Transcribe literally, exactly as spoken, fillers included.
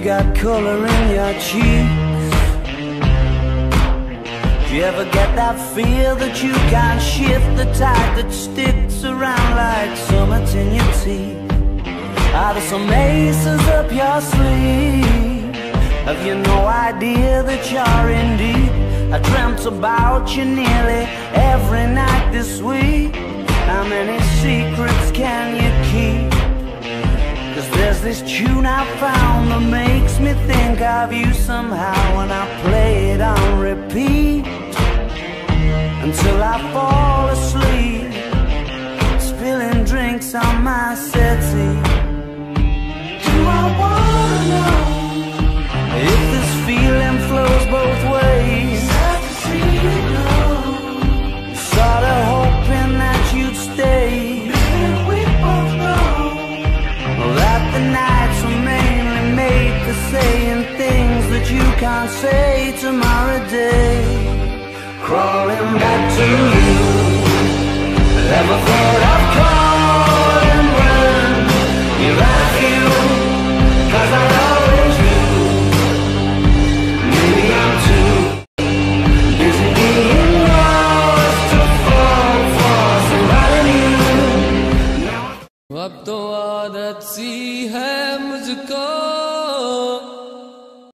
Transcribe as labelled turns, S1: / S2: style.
S1: got color in your cheeks? Do you ever get that feel that you can't shift, the tide that sticks around like summits in your teeth? Are there some aces up your sleeve? Have you no idea that you're in deep? I dreamt about you nearly every night this week. How many secrets can you keep? Cause there's this tune I found that makes me think of you somehow, and I play it on repeat until I fall asleep, spilling drinks on my settee. Do I wanna know if this feeling flows both ways? Sad to see you go, sorta hoping that you'd stay. Maybe we both know that the nights were mainly made for saying things that you can't say tomorrow day. Crawling back to you, never thought I'd call and run. You like you, cause I always knew. Maybe I'm too busy being lost to fall for somebody new.
S2: अब तो आदत सी है मुझको